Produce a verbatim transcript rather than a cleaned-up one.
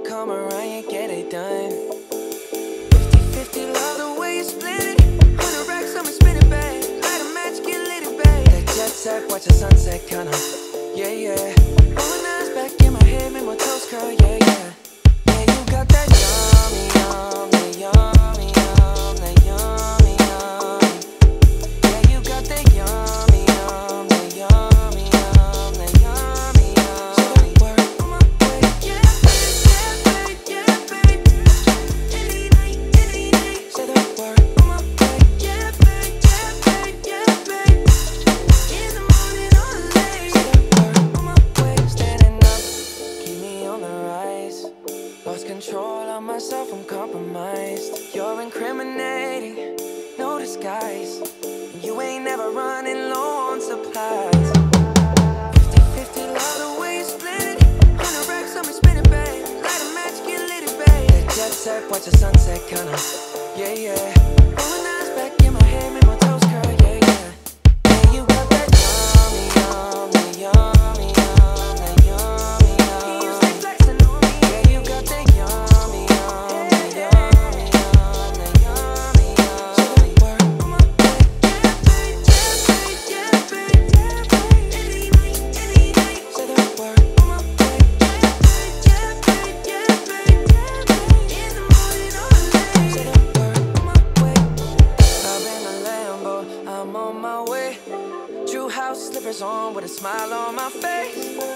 I come around, you get it done. Fifty fifty, love the way you split it. Hundred racks, I'ma spin it back. Light a match, get lit it back. That jet set, watch the sunset, kinda. Yeah, yeah. Rolling eyes back in my head, make my toes curl, yeah, yeah. Yeah, you got that yummy, yum, that yummy, yum, that yummy, yum. Yeah, you got that yummy, yum, that yummy, yum, that yummy, yum. So that work on my way, yeah, babe, yeah, babe, yeah, babe. Any night, any night. Say that word on my way, yeah, babe, yeah, babe, yeah, babe. In the morning or late. Say that word on my way, standing up, keep me on the rise. Lost control of myself, I'm compromised. You're incriminating, no disguise. You ain't never running low on supplies. Fifty fifty, love the way you split it. Hundred racks, I'ma spin it back. Light a match, get lit it back. That jet set, watch the sunset, kinda. Yeah, yeah. Rolling eyes back in my head, make my toes curl, yeah, yeah. Yeah, you got that yummy, yum, that yummy, yum, that yummy, yum. You stay flexing on me. Yeah, you got that yummy, yum, that yummy, yum, that yummy, yum. So that work on my way, yeah, babe, yeah, babe, yeah, babe, yeah, babe. Any night, any night. Say that word on my way, yeah, babe, yeah, babe, yeah, babe, yeah, babe. In the morning or late. Say that word on my way. Up in a Lambo, I'm on my way. True house slippers on with a smile on my face.